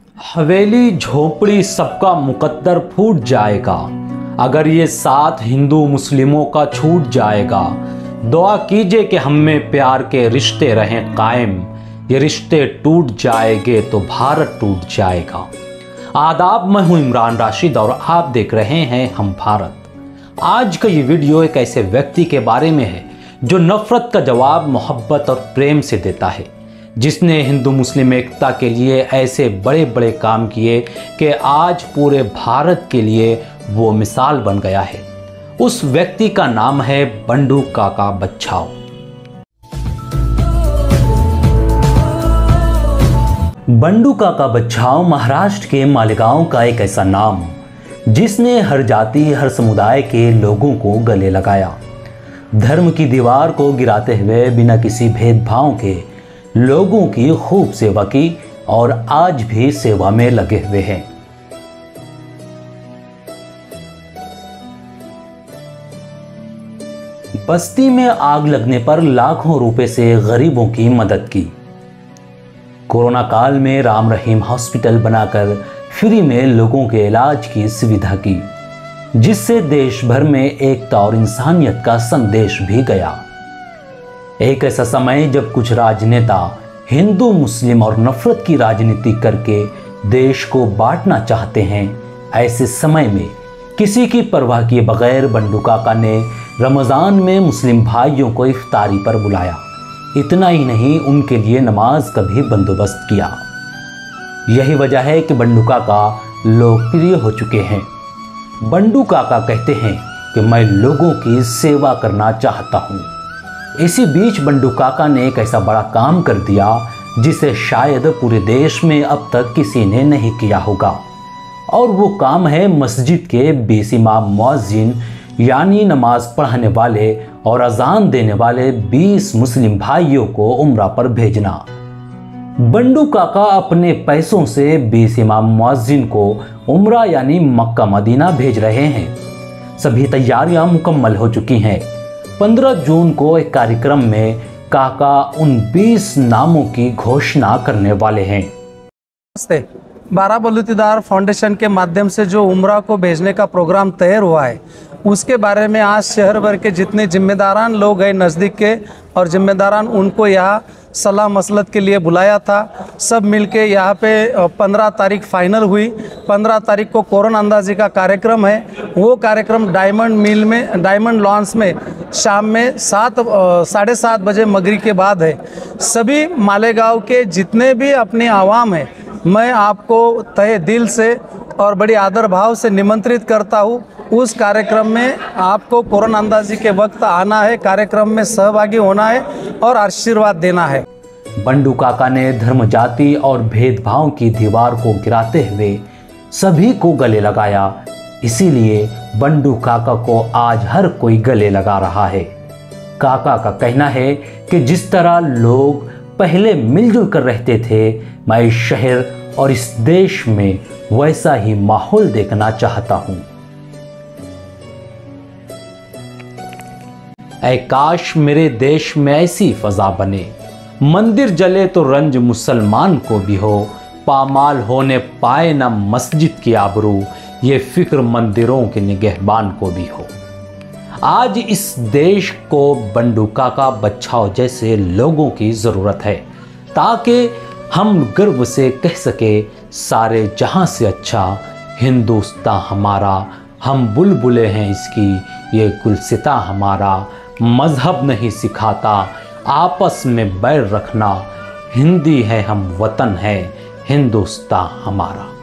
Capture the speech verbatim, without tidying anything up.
हवेली झोपड़ी सबका मुकद्दर फूट जाएगा अगर ये साथ हिंदू मुस्लिमों का छूट जाएगा। दुआ कीजिए कि हम में प्यार के रिश्ते रहें कायम, ये रिश्ते टूट जाएंगे तो भारत टूट जाएगा। आदाब, मैं हूं इमरान राशिद और आप देख रहे हैं हम भारत। आज का ये वीडियो एक ऐसे व्यक्ति के बारे में है जो नफरत का जवाब मोहब्बत और प्रेम से देता है, जिसने हिंदू मुस्लिम एकता के लिए ऐसे बड़े बड़े काम किए कि आज पूरे भारत के लिए वो मिसाल बन गया है। उस व्यक्ति का नाम है बंडू काका बच्छाव। बंडू काका बच्छाव महाराष्ट्र के मालेगांव का एक ऐसा नाम जिसने हर जाति हर समुदाय के लोगों को गले लगाया। धर्म की दीवार को गिराते हुए बिना किसी भेदभाव के लोगों की खूब सेवा की और आज भी सेवा में लगे हुए हैं। बस्ती में आग लगने पर लाखों रुपए से गरीबों की मदद की। कोरोना काल में राम रहीम हॉस्पिटल बनाकर फ्री में लोगों के इलाज की सुविधा की, जिससे देश भर में एकता और इंसानियत का संदेश भी गया। एक ऐसा समय जब कुछ राजनेता हिंदू मुस्लिम और नफरत की राजनीति करके देश को बांटना चाहते हैं, ऐसे समय में किसी की परवाह किए बगैर बंडू काका ने रमज़ान में मुस्लिम भाइयों को इफ्तारी पर बुलाया। इतना ही नहीं, उनके लिए नमाज का भी बंदोबस्त किया। यही वजह है कि बंडू काका लोकप्रिय हो चुके हैं। बंडू काका कहते हैं कि मैं लोगों की सेवा करना चाहता हूँ। इसी बीच बंडू काका ने एक ऐसा बड़ा काम कर दिया जिसे शायद पूरे देश में अब तक किसी ने नहीं किया होगा, और वो काम है मस्जिद के बीस इमाम मुअज्जिन यानी नमाज पढ़ाने वाले और अजान देने वाले बीस मुस्लिम भाइयों को उम्रा पर भेजना। बंडू काका अपने पैसों से बीस इमाम मुअज्जिन को उम्रा यानी मक्का मदीना भेज रहे हैं। सभी तैयारियां मुकम्मल हो चुकी हैं। पंद्रह जून को एक कार्यक्रम में काका उन बीस नामों की घोषणा करने वाले हैं। बारह बलूतीदार फाउंडेशन के माध्यम से जो उम्रा को भेजने का प्रोग्राम तैयार हुआ है, उसके बारे में आज शहर भर के जितने जिम्मेदारान लोग हैं नज़दीक के और जिम्मेदारान, उनको यहाँ सलाह मसलत के लिए बुलाया था। सब मिलके यहाँ पे पंद्रह तारीख फाइनल हुई। पंद्रह तारीख को कोरोन अंदाजी का कार्यक्रम है। वो कार्यक्रम डायमंड मिल में, डायमंड लॉन्स में शाम में सात साढ़े सात बजे मगरिब के बाद है। सभी मालेगांव के जितने भी अपने आवाम हैं, मैं आपको तहे दिल से और बड़ी आदर भाव से निमंत्रित करता हूँ। उस कार्यक्रम में आपको कोरोन अंदाजी के वक्त आना है, कार्यक्रम में सहभागी होना है और आशीर्वाद देना है। बंडू काका ने धर्म जाति और भेदभाव की दीवार को गिराते हुए सभी को गले लगाया। इसीलिए बंडू काका को आज हर कोई गले लगा रहा है। काका का कहना है कि जिस तरह लोग पहले मिलजुल कर रहते थे, मैं इस शहर और इस देश में वैसा ही माहौल देखना चाहता हूँ। ऐ काश मेरे देश में ऐसी फजा बने, मंदिर जले तो रंज मुसलमान को भी हो, पामाल होने पाए ना मस्जिद की आबरू, ये फिक्र मंदिरों के निगहबान को भी हो। आज इस देश को बंडू काका बच्छाव जैसे लोगों की ज़रूरत है, ताकि हम गर्व से कह सके सारे जहां से अच्छा हिंदुस्तान हमारा, हम बुलबुले हैं इसकी, ये गुलसिता हमारा। मज़हब नहीं सिखाता आपस में बैर रखना, हिंदी है हम वतन है हिंदुस्तान हमारा।